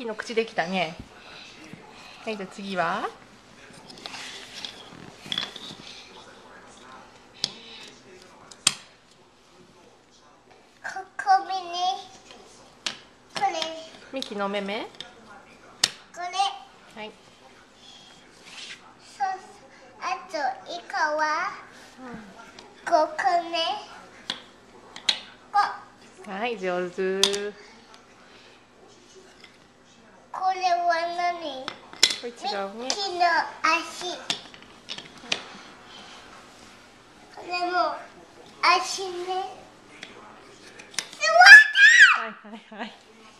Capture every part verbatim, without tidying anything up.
ミキの口できたね。はい、じゃあ次はここにこれミキのお目目。 これはい。 そうあとイカはここねこはい、上手。 これは何？ これ違うね。 ミキの足。これも足ね。 はいはいはい。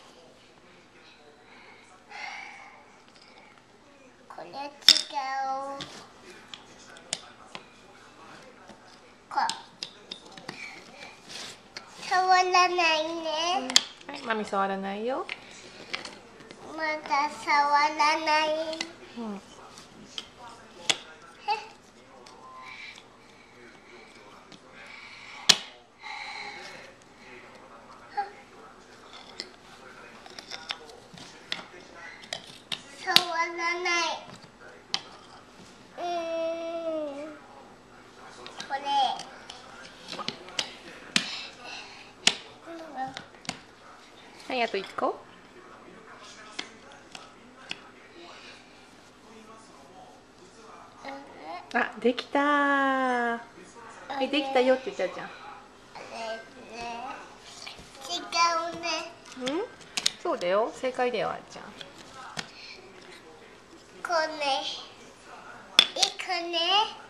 これ違う。こ触らないね。 はい、マミ触らないよ。 まだ触らない。 うん。 触らない。うーん。これ。 はい、あと一個。あ、できたー。はい、できたよって言ったじゃん。 あれね。違うね。 うん？そうだよ。正解だよ、あーちゃん。 これ。いくね。